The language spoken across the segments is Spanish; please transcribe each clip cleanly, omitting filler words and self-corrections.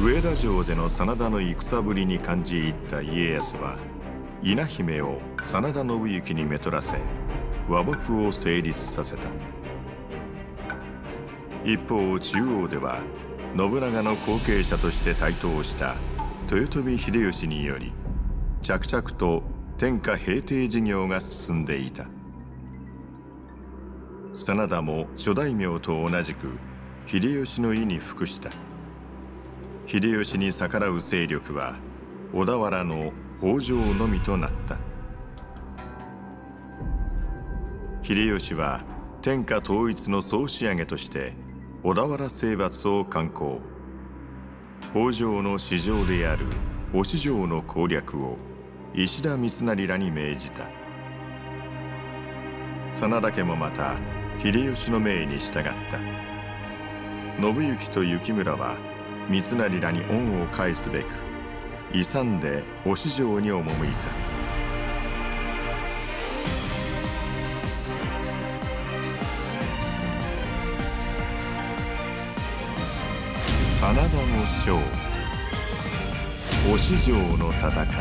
上田城での真田の戦ぶりに感じ入った家康は稲姫を真田信行にめとらせ和睦を成立させた。一方中央では信長の後継者として台頭した豊臣秀吉により着々と天下平定事業が進んでいた。真田も諸大名と同じく秀吉の意に服した。秀吉に逆らう勢力は小田原の北条のみとなった。秀吉は天下統一の総仕上げとして小田原征伐を敢行。北条の市場である忍城の攻略を石田三成らに命じた。真田家もまた秀吉の命に従った。信行と幸村は三成らに恩を返すべく勇んで忍城に赴いた。真田の将、忍城の戦い。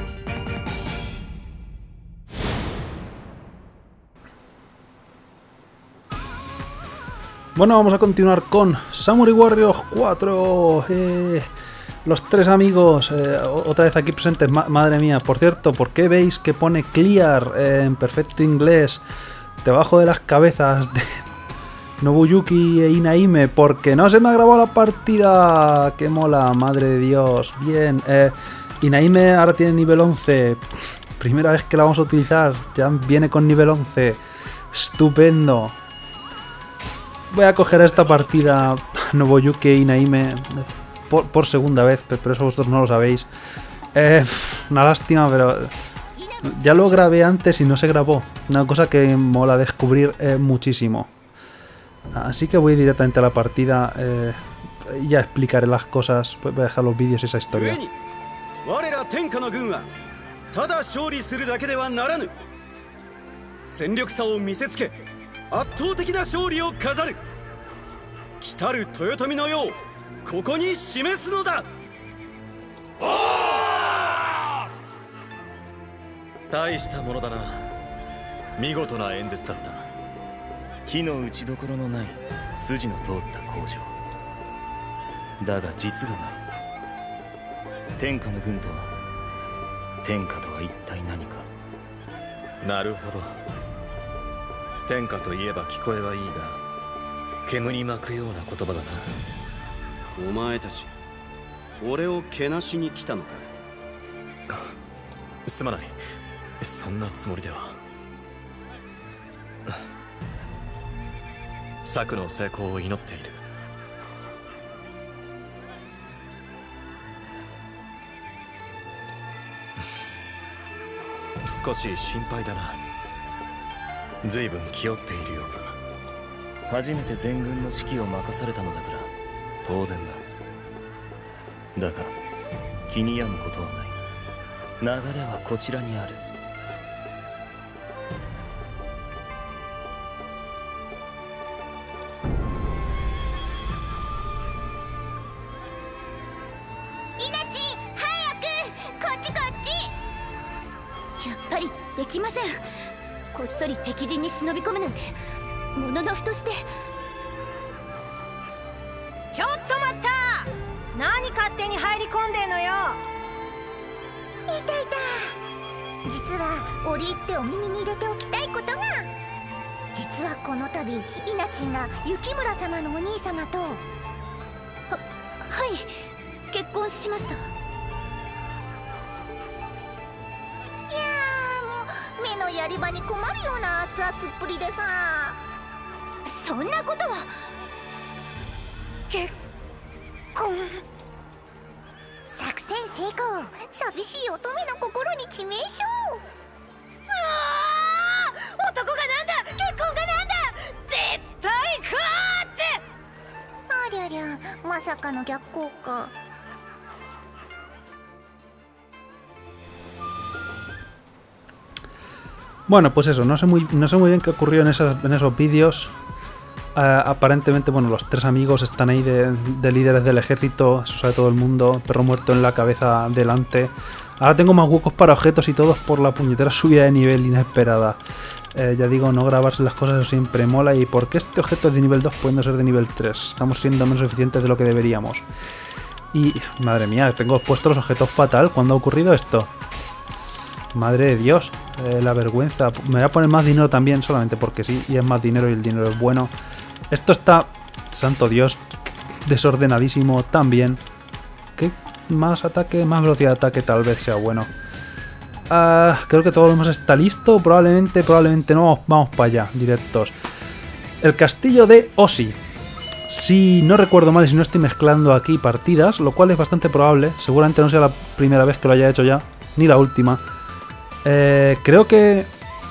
Bueno, vamos a continuar con Samurai Warriors 4. Los tres amigos, otra vez aquí presentes. Madre mía, por cierto, ¿por qué veis que pone clear en perfecto inglés debajo de las cabezas de Nobuyuki e Inaime? Porque no se me ha grabado la partida. ¡Qué mola! Madre de Dios. Bien. Inaime ahora tiene nivel 11. Primera vez que la vamos a utilizar. Ya viene con nivel 11. Estupendo. Voy a coger esta partida Nobuyuki e Inaime por segunda vez, pero eso vosotros no lo sabéis. Una lástima, pero ya lo grabé antes y no se grabó. Una cosa que mola descubrir muchísimo. Así que voy directamente a la partida. Ya explicaré las cosas. Voy a dejar los vídeos y esa historia. Bueno, pues eso, no sé muy bien qué ocurrió en esos vídeos. Aparentemente, bueno, los tres amigos están ahí de líderes del ejército, eso sabe todo el mundo, perro muerto en la cabeza delante. Ahora tengo más huecos para objetos y todos por la puñetera subida de nivel inesperada. Ya digo, no grabarse las cosas eso siempre mola. ¿Y por qué este objeto es de nivel 2 pudiendo ser de nivel 3? Estamos siendo menos eficientes de lo que deberíamos. Y, madre mía, tengo puestos los objetos fatal. ¿Cuándo ha ocurrido esto? Madre de Dios, la vergüenza. Me voy a poner más dinero también, solamente porque sí, y es más dinero y el dinero es bueno. Esto está, santo Dios, desordenadísimo también. ¿Qué más ataque, más velocidad de ataque tal vez sea bueno? Creo que todo lo demás está listo. Probablemente no. Vamos para allá, directos. El castillo de Osi. Si no recuerdo mal y si no estoy mezclando aquí partidas, lo cual es bastante probable. Seguramente no sea la primera vez que lo haya hecho ya, ni la última. Creo que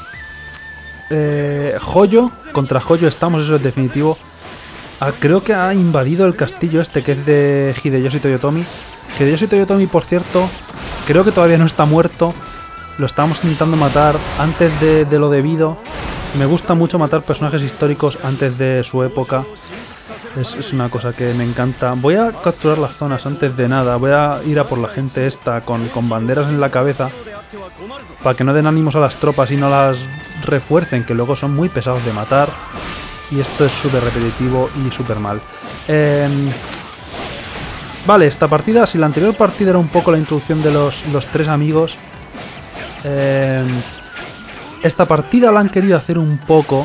Joyo, contra Joyo estamos, eso es definitivo. Creo que ha invadido el castillo este que es de Hideyoshi Toyotomi. Hideyoshi Toyotomi, por cierto, creo que todavía no está muerto. Lo estábamos intentando matar antes de lo debido. Me gusta mucho matar personajes históricos antes de su época. Es una cosa que me encanta. Voy a capturar las zonas antes de nada. Voy a ir a por la gente esta con banderas en la cabeza, para que no den ánimos a las tropas y no las refuercen, que luego son muy pesados de matar. Y esto es súper repetitivo y súper mal. Vale, esta partida, si la anterior partida era un poco la introducción de los tres amigos, esta partida la han querido hacer un poco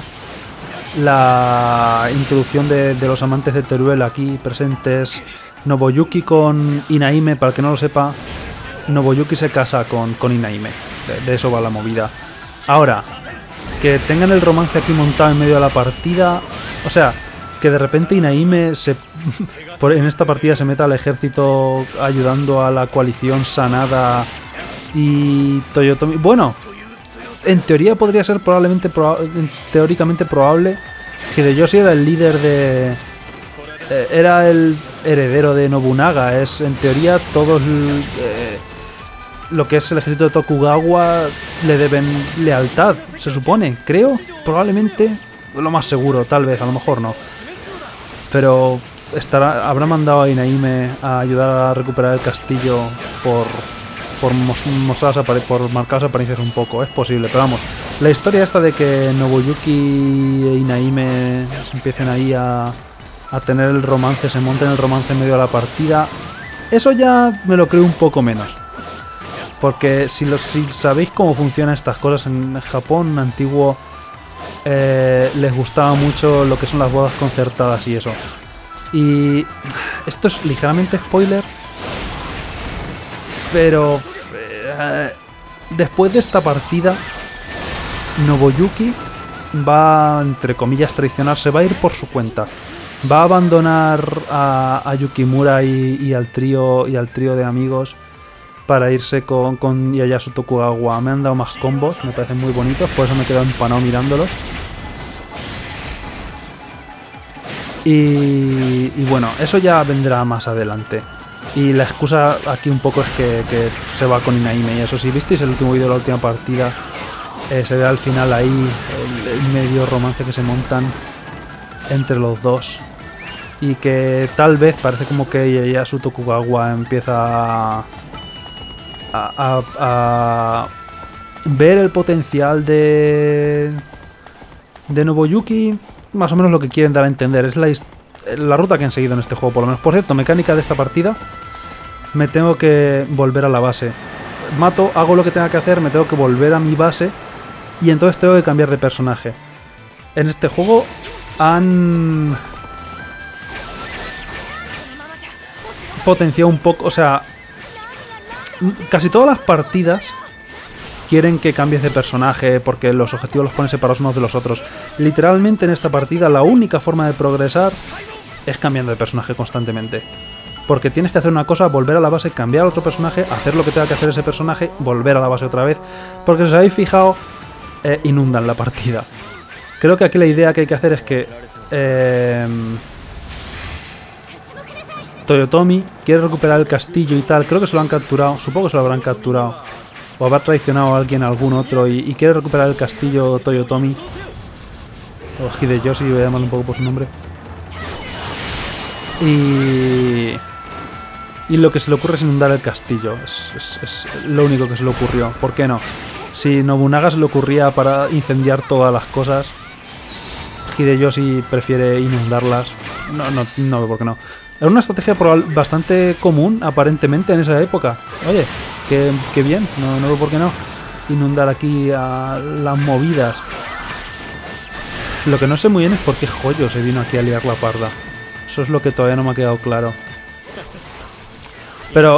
la introducción de los amantes de Teruel aquí presentes. Nobuyuki con Inaime, para el que no lo sepa, Nobuyuki se casa con Inaime. De eso va la movida. Ahora, que tengan el romance aquí montado en medio de la partida, o sea, que de repente Inaime en esta partida se meta al ejército ayudando a la coalición Sanada y Toyotomi. Bueno, en teoría podría ser teóricamente probable. Hideyoshi era el líder de... era el heredero de Nobunaga. Es, en teoría, todos... lo que es el ejército de Tokugawa le deben lealtad, se supone. Creo, probablemente, lo más seguro, tal vez, a lo mejor no. Pero habrá mandado a Inaime a ayudar a recuperar el castillo por marcar las apariencias un poco. Es posible, pero vamos. La historia esta de que Nobuyuki e Inaime empiecen ahí a tener el romance, se monten el romance en medio de la partida, eso ya me lo creo un poco menos. Porque si sabéis cómo funcionan estas cosas en Japón antiguo, les gustaba mucho lo que son las bodas concertadas y eso. Y esto es ligeramente spoiler, pero después de esta partida, Nobuyuki va, entre comillas, traicionar, se va a ir por su cuenta. Va a abandonar a Yukimura y al trío de amigos para irse con Ieyasu Tokugawa. Me han dado más combos, me parecen muy bonitos, por eso me he quedado empanado mirándolos. Y bueno, eso ya vendrá más adelante. Y la excusa aquí un poco es que se va con Inaime y eso. Si visteis el último vídeo de la última partida, se ve al final ahí el medio romance que se montan entre los dos. Y que tal vez parece como que Ieyasu Tokugawa empieza a ver el potencial de Nobuyuki. Más o menos lo que quieren dar a entender. Es la ruta que han seguido en este juego, por lo menos. Por cierto, mecánica de esta partida. Me tengo que volver a la base. Mato, hago lo que tenga que hacer, me tengo que volver a mi base. Y entonces tengo que cambiar de personaje. En este juego han potenciado un poco, o sea, casi todas las partidas quieren que cambies de personaje porque los objetivos los ponen separados unos de los otros. Literalmente en esta partida la única forma de progresar es cambiando de personaje constantemente. Porque tienes que hacer una cosa, volver a la base, cambiar a otro personaje, hacer lo que tenga que hacer ese personaje, volver a la base otra vez. Porque si os habéis fijado, inundan la partida. Creo que aquí la idea que hay que hacer es que Toyotomi quiere recuperar el castillo y tal. Creo que se lo han capturado, supongo que se lo habrán capturado. O habrá traicionado a alguien, a algún otro, y quiere recuperar el castillo Toyotomi. o Hideyoshi, voy a llamarlo un poco por su nombre. Y lo que se le ocurre es inundar el castillo. Es lo único que se le ocurrió. ¿Por qué no? Si Nobunaga se le ocurría para incendiar todas las cosas, Hideyoshi prefiere inundarlas. No veo por qué no. Era una estrategia bastante común, aparentemente, en esa época. Oye, qué bien, no veo por qué no. Inundar aquí a las movidas. Lo que no sé muy bien es por qué Joyo se vino aquí a liar la parda. Eso es lo que todavía no me ha quedado claro. Pero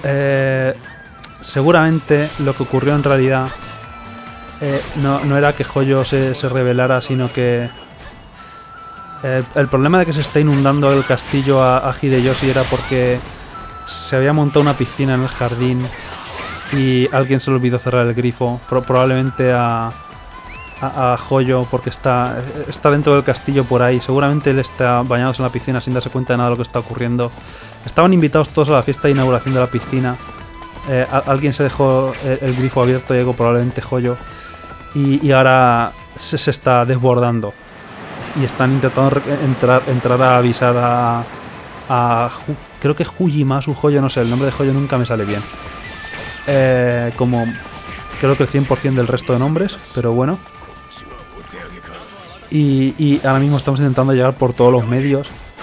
seguramente lo que ocurrió en realidad no era que Joyo se rebelara, sino que el problema de que se está inundando el castillo a Hideyoshi era porque se había montado una piscina en el jardín y alguien se le olvidó cerrar el grifo. Probablemente a Joyo, porque está dentro del castillo por ahí. Seguramente él está bañándose en la piscina sin darse cuenta de nada de lo que está ocurriendo. Estaban invitados todos a la fiesta de inauguración de la piscina. Alguien se dejó el grifo abierto, llegó probablemente Joyo. Y ahora se está desbordando. Y están intentando entrar a avisar creo que Fujimasu Joyo, no sé, el nombre de Joyo nunca me sale bien. Como creo que el 100% del resto de nombres, pero bueno. Y ahora mismo estamos intentando llegar por todos los medios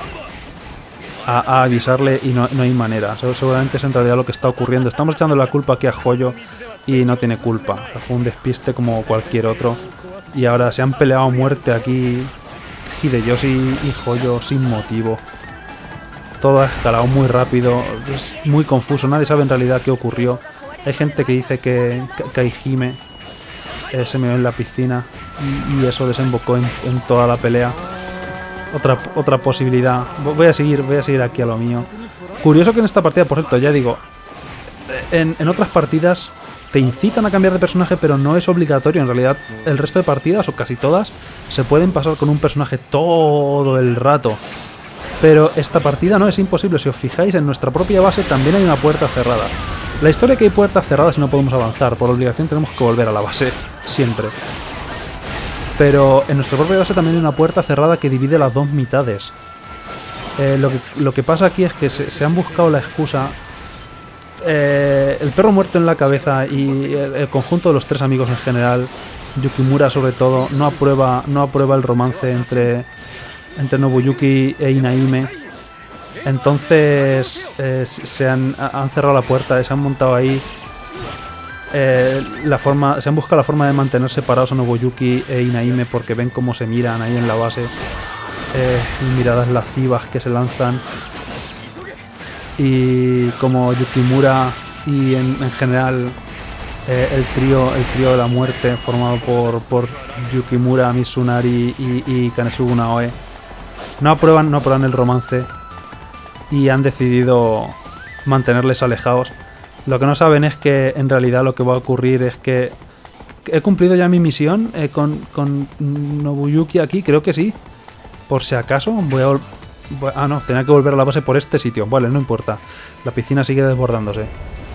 a avisarle y no hay manera. Seguramente es en realidad lo que está ocurriendo. Estamos echando la culpa aquí a Joyo y no tiene culpa. Fue un despiste como cualquier otro. Y ahora se han peleado a muerte aquí Hideyoshi y Joyo sin motivo. Todo ha escalado muy rápido. Es muy confuso. Nadie sabe en realidad qué ocurrió. Hay gente que dice que Kaihime se meó en la piscina y eso desembocó en toda la pelea. Otra posibilidad. Voy a seguir aquí a lo mío. Curioso que en esta partida, por cierto, ya digo, en otras partidas te incitan a cambiar de personaje, pero no es obligatorio. En realidad, el resto de partidas, o casi todas, se pueden pasar con un personaje todo el rato. Pero esta partida no es imposible. Si os fijáis, en nuestra propia base también hay una puerta cerrada. La historia es que hay puertas cerradas y no podemos avanzar. Por obligación tenemos que volver a la base, siempre. Pero en nuestra propia base también hay una puerta cerrada que divide las dos mitades. Lo que pasa aquí es que se han buscado la excusa. El perro muerto en la cabeza y el conjunto de los tres amigos en general, Yukimura sobre todo, no aprueba el romance entre Nobuyuki e Inaime. Entonces se han cerrado la puerta y se han montado ahí se han buscado la forma de mantener separados a Nobuyuki e Inaime, porque ven cómo se miran ahí en la base, miradas lascivas que se lanzan, y como Yukimura y en general el trío de la muerte formado por Yukimura, Mitsunari y Kanesugu Naoe no aprueban el romance y han decidido mantenerles alejados. Lo que no saben es que en realidad lo que va a ocurrir es que he cumplido ya mi misión con Nobuyuki aquí, creo que sí. Por si acaso no, tenía que volver a la base por este sitio. Vale, no importa. La piscina sigue desbordándose.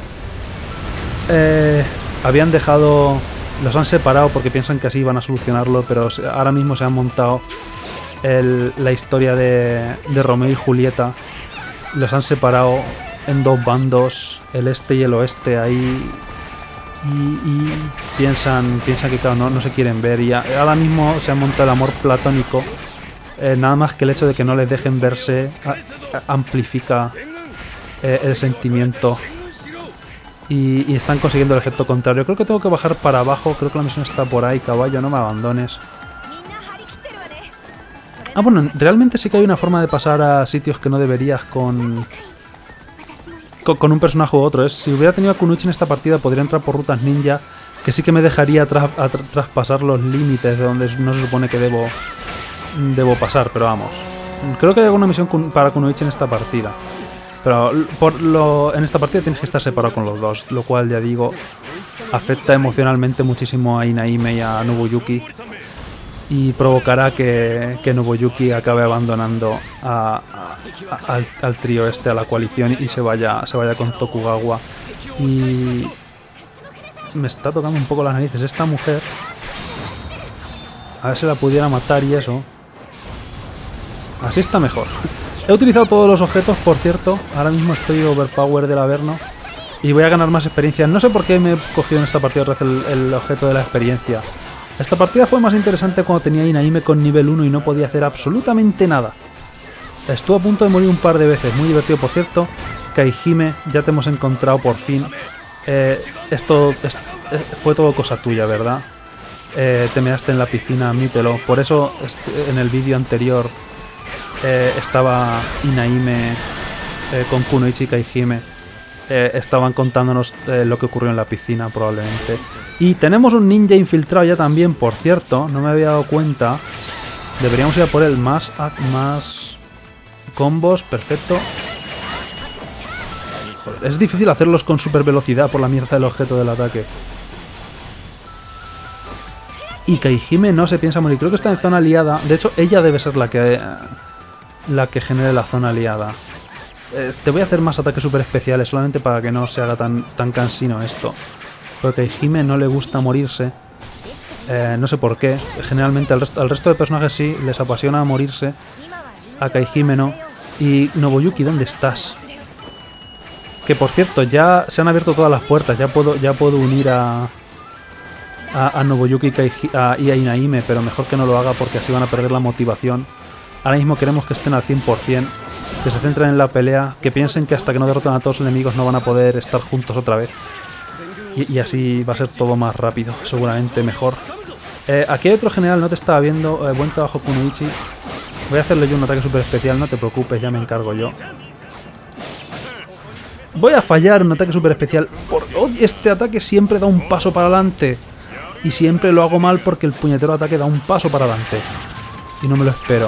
Habían dejado... Los han separado porque piensan que así iban a solucionarlo, pero ahora mismo se han montado la historia de Romeo y Julieta. Los han separado en dos bandos, el este y el oeste, ahí, y piensan que claro, no se quieren ver, y ahora mismo se ha montado el amor platónico. Nada más que el hecho de que no les dejen verse amplifica el sentimiento, y están consiguiendo el efecto contrario. Creo que tengo que bajar para abajo, creo que la misión está por ahí. Caballo, no me abandones. Bueno, realmente sí que hay una forma de pasar a sitios que no deberías con un personaje u otro. Si hubiera tenido a Kunoichi en esta partida, podría entrar por rutas ninja, que sí que me dejaría traspasar los límites de donde no se supone que debo pasar, pero vamos. Creo que hay alguna misión para Kunoichi en esta partida, pero en esta partida tienes que estar separado con los dos, lo cual, ya digo, afecta emocionalmente muchísimo a Inaime y a Nobuyuki, y provocará que Nobuyuki acabe abandonando al trío este, a la coalición, y se vaya con Tokugawa. Y me está tocando un poco las narices esta mujer. A ver si la pudiera matar y eso. Así está mejor. He utilizado todos los objetos, por cierto. Ahora mismo estoy overpower del Averno. Y voy a ganar más experiencia. No sé por qué me he cogido en esta partida otra vez el objeto de la experiencia. Esta partida fue más interesante cuando tenía Inaime con nivel 1 y no podía hacer absolutamente nada. Estuve a punto de morir un par de veces. Muy divertido, por cierto. Kaihime, ya te hemos encontrado por fin. Esto fue todo cosa tuya, ¿verdad? Te measte en la piscina, admítelo. Por eso en el vídeo anterior estaba Inaime con Kunoichi y Kaihime. Estaban contándonos lo que ocurrió en la piscina, probablemente. Y tenemos un ninja infiltrado ya también, por cierto. No me había dado cuenta. Deberíamos ir a por él. Más combos, perfecto. Joder, es difícil hacerlos con super velocidad por la mierda del objeto del ataque. Y Kaihime no se piensa morir. Creo que está en zona aliada. De hecho, ella debe ser la que genere la zona aliada. Te voy a hacer más ataques super especiales solamente para que no se haga tan cansino esto. Porque a Kaihime no le gusta morirse. No sé por qué. Generalmente al resto de personajes sí les apasiona morirse. A Kaihime no. Y Nobuyuki, ¿dónde estás? Que por cierto, ya se han abierto todas las puertas. Ya puedo unir a Nobuyuki y a Inaime, pero mejor que no lo haga porque así van a perder la motivación. Ahora mismo queremos que estén al 100%. Que se centren en la pelea, que piensen que hasta que no derroten a todos los enemigos no van a poder estar juntos otra vez. Y así va a ser todo más rápido, seguramente mejor. Aquí hay otro general, no te estaba viendo. Buen trabajo, Kunoichi. Voy a hacerle yo un ataque súper especial, no te preocupes, ya me encargo yo. Voy a fallar un ataque súper especial. Este ataque siempre da un paso para adelante. Y siempre lo hago mal porque el puñetero ataque da un paso para adelante. Y no me lo espero.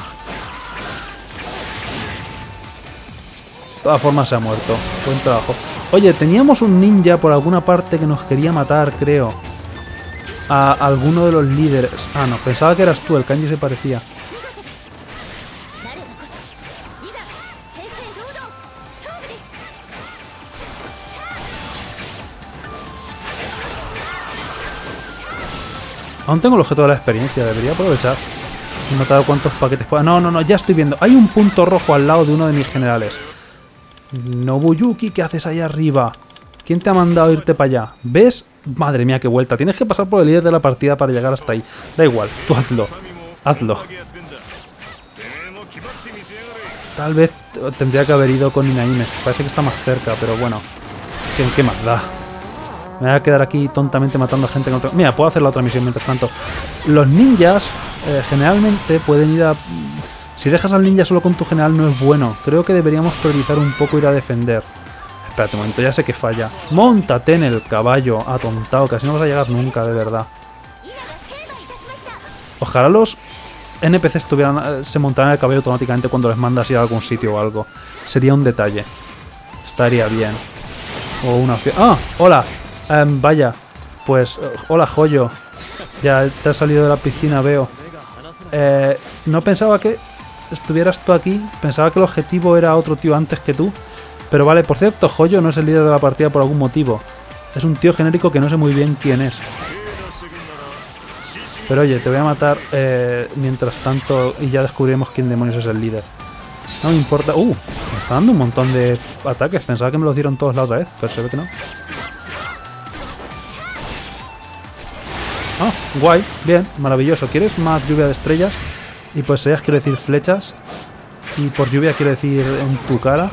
De todas formas se ha muerto. Buen trabajo. Oye, teníamos un ninja por alguna parte que nos quería matar, creo. A alguno de los líderes. Ah, no, pensaba que eras tú, el kanji se parecía. Aún tengo el objeto de la experiencia, debería aprovechar. He notado cuántos paquetes puedo... No, ya estoy viendo. Hay un punto rojo al lado de uno de mis generales. Nobuyuki, ¿qué haces ahí arriba? ¿Quién te ha mandado irte para allá? ¿Ves? Madre mía, qué vuelta. Tienes que pasar por el líder de la partida para llegar hasta ahí. Da igual, tú hazlo. Hazlo. Tal vez tendría que haber ido con Inaime. Parece que está más cerca, pero bueno. ¿Qué más da? Me voy a quedar aquí tontamente matando a gente. Mira, puedo hacer la otra misión mientras tanto. Los ninjas generalmente pueden ir a... Si dejas al ninja solo con tu general no es bueno. Creo que deberíamos priorizar un poco ir a defender. Espérate un momento, ya sé que falla. Móntate en el caballo, atontado, que así no vas a llegar nunca, de verdad. Ojalá los NPCs se montaran el caballo automáticamente cuando les mandas ir a algún sitio o algo. Sería un detalle. Estaría bien. O una opción... ¡Ah! ¡Hola! Vaya. Pues... hola, Joyo. Ya te has salido de la piscina, veo. No pensaba que estuvieras tú aquí. Pensaba que el objetivo era otro tío antes que tú. Pero vale, por cierto, Joyo no es el líder de la partida por algún motivo. Es un tío genérico que no sé muy bien quién es. Pero oye, te voy a matar mientras tanto y ya descubriremos quién demonios es el líder. No me importa... me está dando un montón de ataques. Pensaba que me los dieron todos la otra vez, pero se ve que no. Ah, guay, bien, maravilloso. ¿Quieres más lluvia de estrellas? Y por estrellas quiero decir flechas. Y por lluvia quiero decir en tu cara.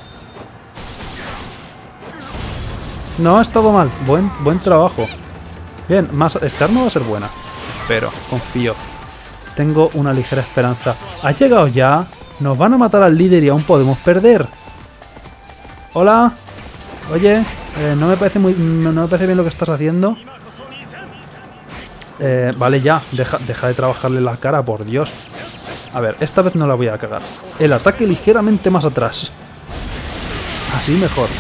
No ha estado mal, buen trabajo. Bien, esta arma va a ser buena. Espero, confío. Tengo una ligera esperanza. ¿Ha llegado ya? Nos van a matar al líder y aún podemos perder. Hola. Oye, no me parece bien lo que estás haciendo. Vale ya, deja de trabajarle la cara, por Dios. A ver, esta vez no la voy a cagar. El ataque ligeramente más atrás. Así mejor.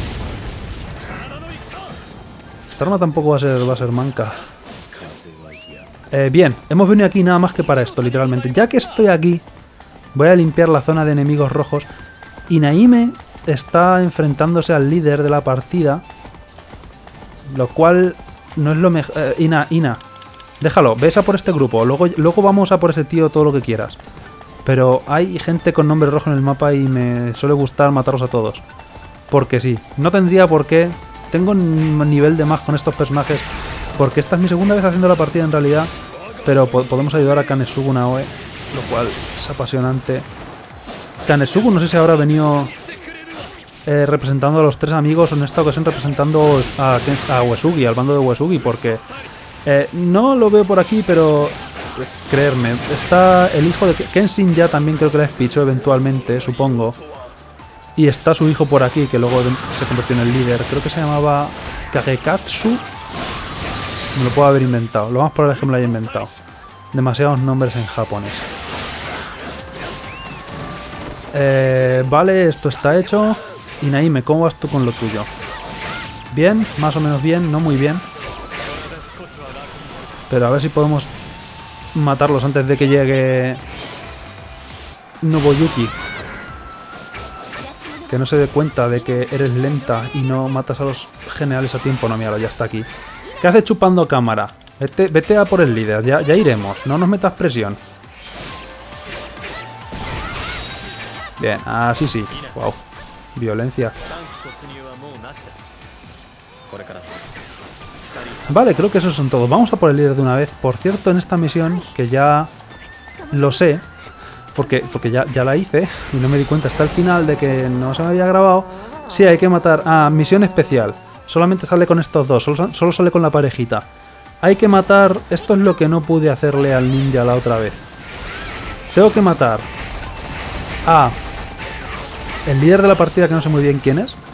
Esta arma tampoco va a ser manca. Bien, hemos venido aquí nada más que para esto, literalmente. Ya que estoy aquí, voy a limpiar la zona de enemigos rojos. Inaime está enfrentándose al líder de la partida. Lo cual no es lo mejor... Ina. Déjalo, ves a por este grupo, luego vamos a por ese tío todo lo que quieras. Pero hay gente con nombre rojo en el mapa y me suele gustar matarlos a todos. Porque sí, no tendría por qué. Tengo un nivel de más con estos personajes. Porque esta es mi segunda vez haciendo la partida en realidad. Pero podemos ayudar a Kanesugu Naoe, lo cual es apasionante. Kanesugu no sé si ahora ha venido representando a los tres amigos, o en esta ocasión representando a Uesugi, al bando de Uesugi, porque no lo veo por aquí, pero creerme, está el hijo de Kenshin, ya también creo que la despichó eventualmente, supongo. Y está su hijo por aquí, que luego se convirtió en el líder. Creo que se llamaba Kagekatsu. Me lo puedo haber inventado. Lo más probable es que me lo haya inventado. Demasiados nombres en japonés. Vale, esto está hecho. Y Naime, ¿cómo vas tú con lo tuyo? Bien, más o menos bien, no muy bien. Pero a ver si podemos matarlos antes de que llegue Nobuyuki. Que no se dé cuenta de que eres lenta y no matas a los generales a tiempo. No, míralo, ya está aquí. ¿Qué haces chupando cámara? Vete a por el líder, ya iremos. No nos metas presión. Bien, así sí. Wow. Violencia. Vale, creo que esos son todos. Vamos a por el líder de una vez. Por cierto, en esta misión, que ya lo sé, porque ya la hice y no me di cuenta hasta el final de que no se me había grabado. Sí, hay que matar. Ah, misión especial. Solamente sale con estos dos, solo sale con la parejita. Hay que matar... Esto es lo que no pude hacerle al ninja la otra vez. Tengo que matar a el líder de la partida, que no sé muy bien quién es,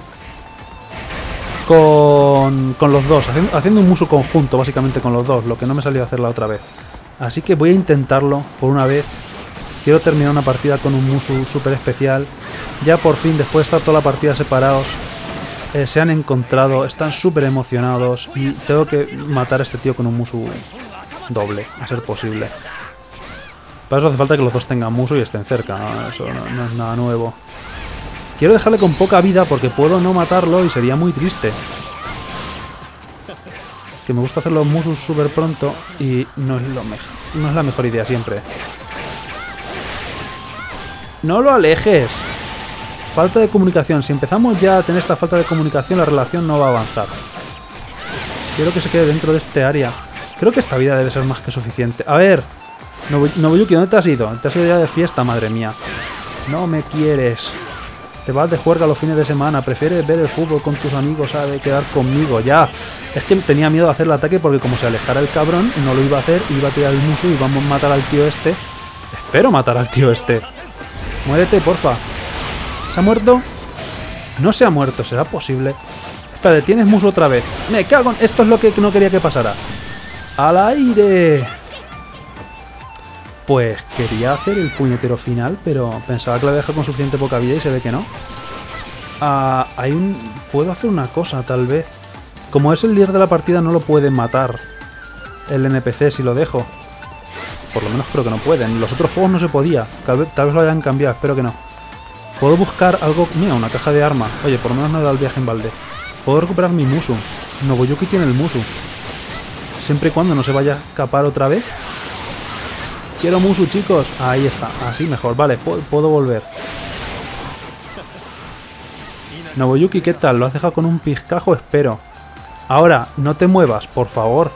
con los dos, haciendo un musu conjunto básicamente con los dos, lo que no me salió a hacer la otra vez. Así que voy a intentarlo por una vez. Quiero terminar una partida con un musu súper especial. Ya por fin, después de estar toda la partida separados, se han encontrado, están súper emocionados y tengo que matar a este tío con un musu doble, a ser posible. Para eso hace falta que los dos tengan musu y estén cerca, ¿no? Eso no es nada nuevo. Quiero dejarle con poca vida porque puedo no matarlo y sería muy triste. Que me gusta hacer los musus súper pronto y no es la mejor idea siempre. ¡No lo alejes! Falta de comunicación. Si empezamos ya a tener esta falta de comunicación, la relación no va a avanzar. Quiero que se quede dentro de este área. Creo que esta vida debe ser más que suficiente. A ver, Nobuyuki, ¿dónde te has ido? Te has ido ya de fiesta, madre mía. No me quieres. Te vas de juerga los fines de semana. Prefieres ver el fútbol con tus amigos a de quedar conmigo. Ya. Es que tenía miedo de hacer el ataque porque como se alejara el cabrón, no lo iba a hacer. Iba a tirar el musu y vamos a matar al tío este. Espero matar al tío este. Muérete, porfa. ¿Se ha muerto? No se ha muerto, ¿será posible? Espera, tienes musu otra vez. Me cago en... Esto es lo que no quería que pasara. ¡Al aire! Pues quería hacer el puñetero final, pero pensaba que lo dejé con suficiente poca vida y se ve que no. Puedo hacer una cosa, tal vez. Como es el líder de la partida, no lo puede matar el NPC si lo dejo. Por lo menos creo que no pueden. En los otros juegos no se podía. Tal vez lo hayan cambiado, espero que no. Puedo buscar algo... Mira, una caja de arma. Oye, por lo menos no he dado el viaje en balde. Puedo recuperar mi musu. Nobuyuki tiene el musu. Siempre y cuando no se vaya a escapar otra vez. Quiero musu, chicos. Ahí está. Así mejor. Vale, puedo volver. Nobuyuki, ¿qué tal? ¿Lo has dejado con un pizcajo? Espero. Ahora, no te muevas, por favor.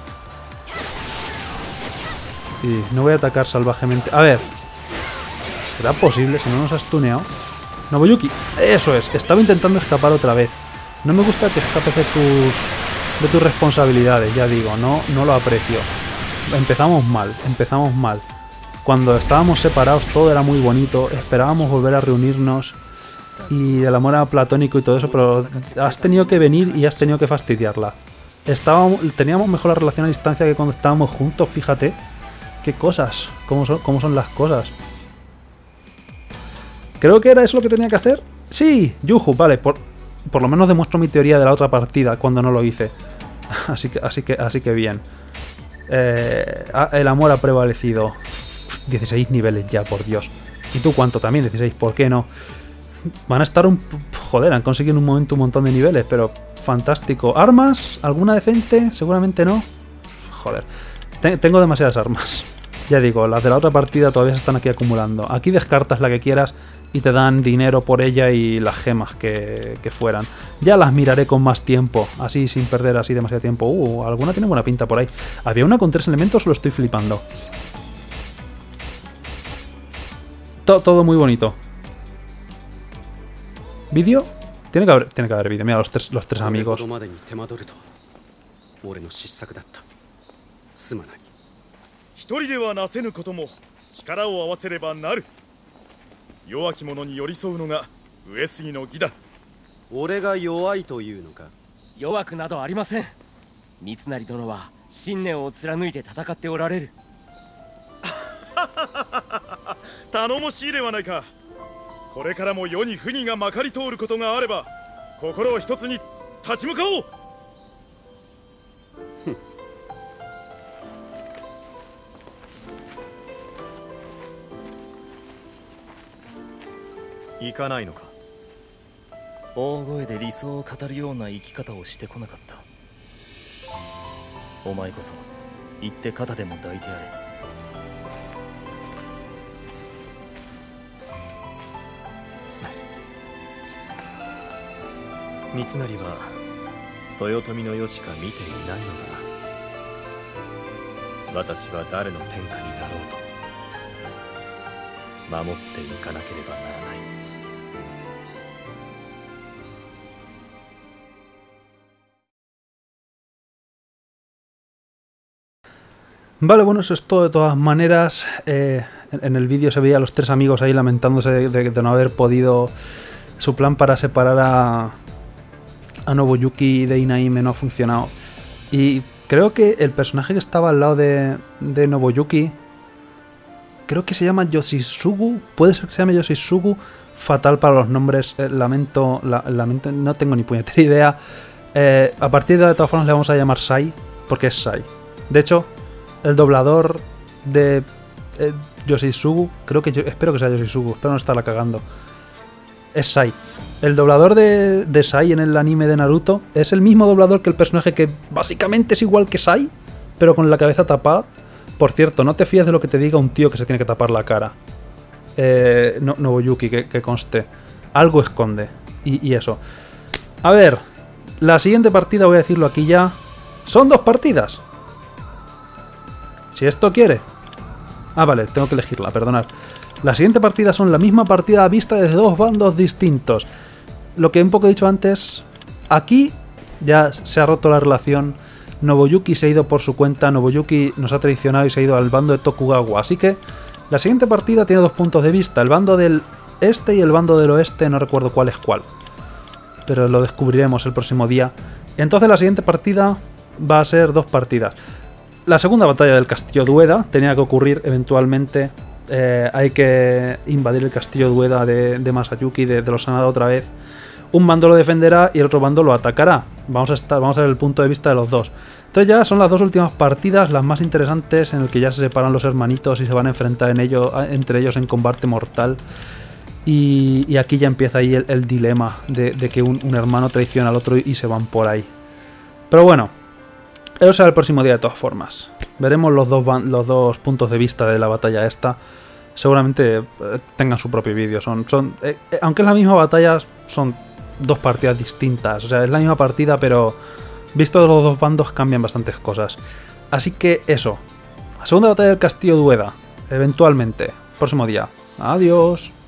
Y no voy a atacar salvajemente. A ver. ¿Será posible si no nos has tuneado? Nobuyuki. Eso es. Estaba intentando escapar otra vez. No me gusta que escapes de tus responsabilidades, ya digo. No lo aprecio. Empezamos mal. Cuando estábamos separados todo era muy bonito. Esperábamos volver a reunirnos. Y el amor era platónico y todo eso. Pero has tenido que venir y has tenido que fastidiarla. Teníamos mejor la relación a distancia que cuando estábamos juntos, fíjate. ¿Qué cosas? ¿Cómo son las cosas? Creo que era eso lo que tenía que hacer. ¡Sí! Yuju, vale. Por lo menos demuestro mi teoría de la otra partida cuando no lo hice. Así que bien. El amor ha prevalecido. 16 niveles ya, por Dios. ¿Y tú cuánto también? 16, ¿por qué no? Van a estar Joder, han conseguido en un momento un montón de niveles, pero fantástico. ¿Armas? ¿Alguna decente? Seguramente no. Joder. Tengo demasiadas armas. Ya digo, las de la otra partida todavía se están aquí acumulando. Aquí descartas la que quieras y te dan dinero por ella y las gemas que fueran. Ya las miraré con más tiempo, así sin perder así demasiado tiempo. Alguna tiene buena pinta por ahí. Había una con 3 elementos, lo estoy flipando. Todo muy bonito. ¿Vídeo? Tiene que haber vídeo. Mira, los tres amigos. Vale, bueno, eso es todo de todas maneras. En el vídeo se veía a los 3 amigos ahí lamentándose de no haber podido... Su plan para separar a Nobuyuki de Inaime no ha funcionado. Y creo que el personaje que estaba al lado de Nobuyuki... Creo que se llama Yoshisugu. Puede ser que se llame Yoshisugu. Fatal para los nombres. Lamento, no tengo ni puñetera idea. A partir de todas formas le vamos a llamar Sai. Porque es Sai. De hecho... El doblador de Yoshisugu, espero que sea Yoshisugu, espero no estarla cagando. Es Sai. El doblador de Sai en el anime de Naruto es el mismo doblador que el personaje que básicamente es igual que Sai, pero con la cabeza tapada. Por cierto, no te fíes de lo que te diga un tío que se tiene que tapar la cara. Nobuyuki, que conste. Algo esconde. Y eso. A ver, la siguiente partida, voy a decirlo aquí ya. Son 2 partidas. Si esto quiere. Ah, vale, tengo que elegirla, perdonad. La siguiente partida son la misma partida vista desde 2 bandos distintos. Lo que un poco he dicho antes, aquí ya se ha roto la relación. Nobuyuki se ha ido por su cuenta, Nobuyuki nos ha traicionado y se ha ido al bando de Tokugawa. Así que la siguiente partida tiene 2 puntos de vista, el bando del este y el bando del oeste, no recuerdo cuál es cuál. Pero lo descubriremos el próximo día. Entonces la siguiente partida va a ser 2 partidas. La segunda batalla del castillo de Ueda tenía que ocurrir eventualmente. Hay que invadir el castillo de Ueda de Masayuki, de los Sanada otra vez. Un bando lo defenderá y el otro bando lo atacará. Vamos a ver el punto de vista de los dos. Entonces ya son las 2 últimas partidas, las más interesantes, en el que ya se separan los hermanitos y se van a enfrentar entre ellos en combate mortal. Y aquí ya empieza ahí el dilema de que un hermano traiciona al otro y se van por ahí. Pero bueno. Eso será el próximo día de todas formas. Veremos los dos puntos de vista de la batalla esta. Seguramente tengan su propio vídeo. Aunque es la misma batalla, son 2 partidas distintas. O sea, es la misma partida, pero visto de los 2 bandos cambian bastantes cosas. Así que eso. La segunda batalla del castillo de Ueda. Eventualmente. Próximo día. Adiós.